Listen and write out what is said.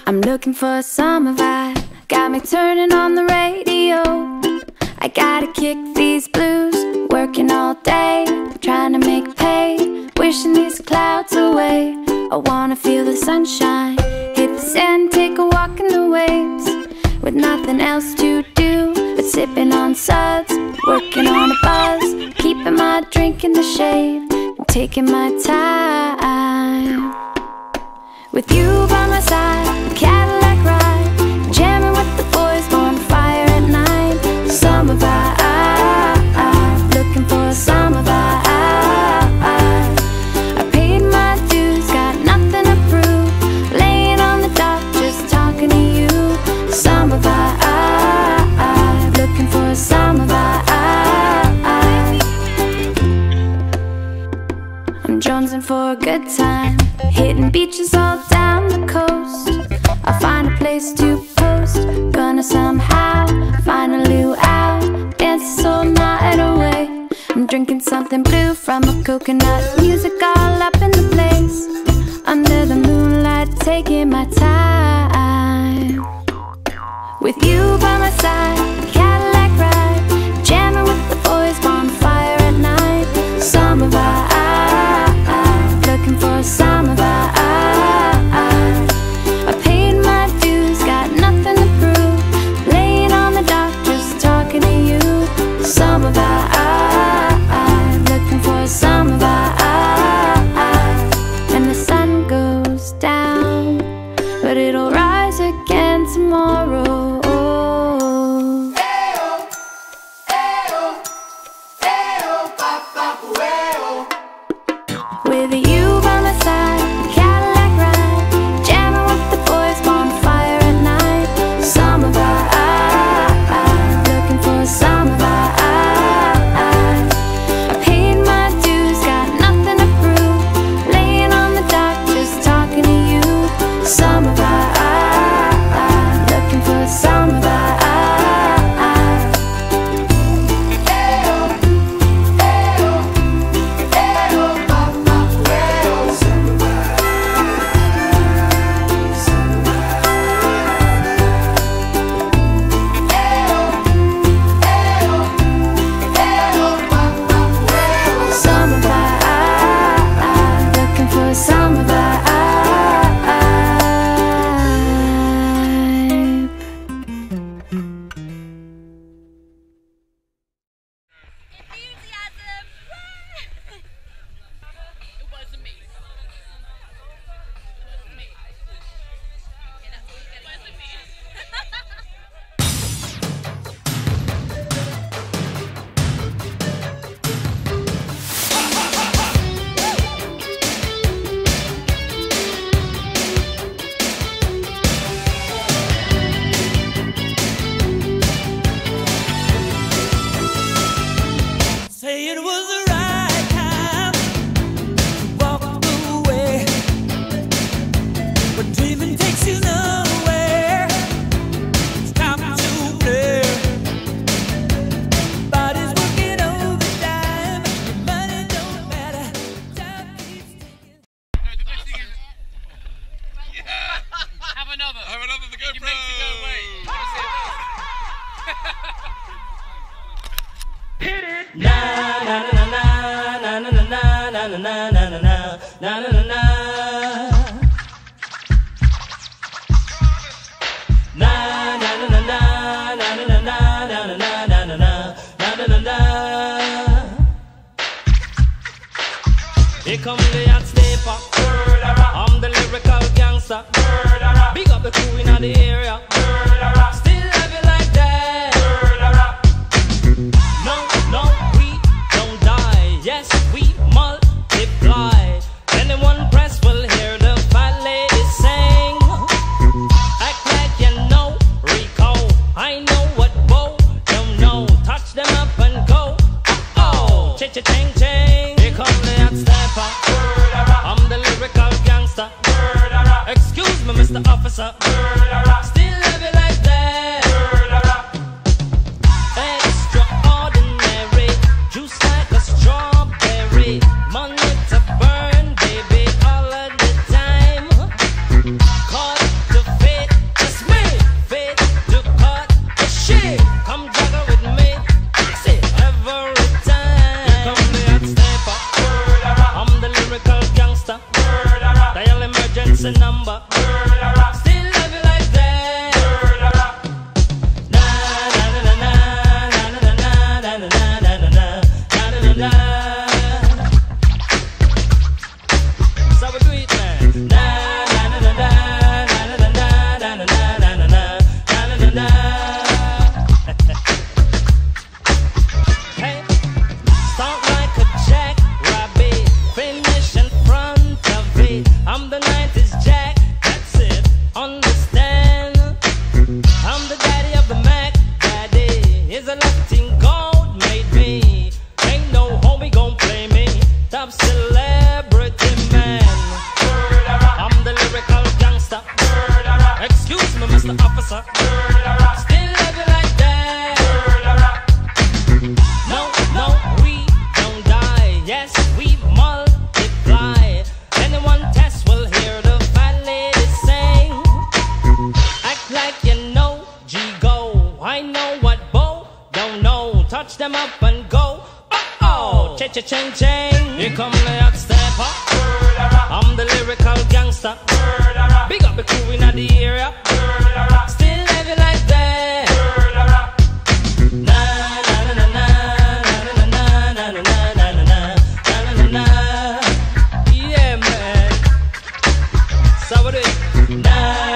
I'm looking for a summer vibe, got me turning on the radio. I gotta kick these blues, working all day, trying to make pay, wishing these clouds away. I wanna feel the sunshine, hit the sand, take a walk in the waves, with nothing else to do but sipping on suds, working on a buzz, keeping my drink in the shade, and taking my time. With you by my side, Cadillac ride, jamming with the boys, bonfire at night. Summer vibe, looking for a summer vibe. I paid my dues, got nothing to prove, laying on the dock, just talking to you. Summer vibe, looking for a summer vibe. I'm jonesing for a good time, hitting beaches all down the coast. I'll find a place to post, gonna somehow find a luau, dance all night away. I'm drinking something blue from a coconut, music all up in the place, under the moonlight, taking my time. With you by my side, Cadillac ride, jamming with the boys, bonfire at night. Summer vibe, looking for a summer vibe. I paid my dues, got nothing to prove, laying on the dock, just talking to you. Summer vibe, looking for a summer vibe. And the sun goes down, but it'll rise again tomorrow. With you by my side, Cadillac ride, jamming with the boys, bonfire at night. Summer vibe, looking for a summer vibe. I paid my dues, got nothing to prove, laying on the dock, just talking to you. Summer vibe, looking for a summer vibe. Summer vibe, looking for a summer vibe. It wasn't me. It wasn't me. Okay, that's what it wasn't me. Say it was the right time to walk away, but dreaming takes you nowhere. It's time to play. Body's working overtime, money don't matter. Time keeps ticking. Have another. Have another the It GoPro. makes it go away. Na na na na na na na na na na na na na na na na. Na na na na na na na na na na na na na na na na. Here comes the Hotstepper. I'm the lyrical gangster. Big up the crew in the area. Still have it like that. No, no, we don't die. Yes, we multiply. Anyone press will hear the fat lady sing. Act like you know, Rico. I know what Bo don't know. Touch them up and go. Oh, ching ching. Here comes the Hotstepper. I'm the lyrical gangster. Excuse me, Mr. Officer. Still have it like that. Extraordinary, juice like a strawberry. Money to burn, baby, all of the time. Caught the face. a number. Still love you like that. Na na na na na na na na na na na na na. So we do it, man. Na na na na na na na na na na na na na. Hey, start like a jackrabbit, finish in front of it. I'm the 90s Jack, that's it, understand? I'm the daddy of the Mac, daddy is a Latin gold made me. Ain't no homie gon' play me, top celebrity man. I'm the lyrical gangster, excuse me Mr. Officer, still love you like that. No, no, we don't die, yes we multiply. Anyone test will hear the fat lady sing. Act like you know, G-Go, I know what Bo don't know. Touch them up and go, oh-oh, cha-cha-ching-ching. Here come the Hotstepper, I'm the lyrical gangster. Big up the crew in the area, still love you like that. Na na na na na na na na na na na na na. Yeah man, so what do it? Na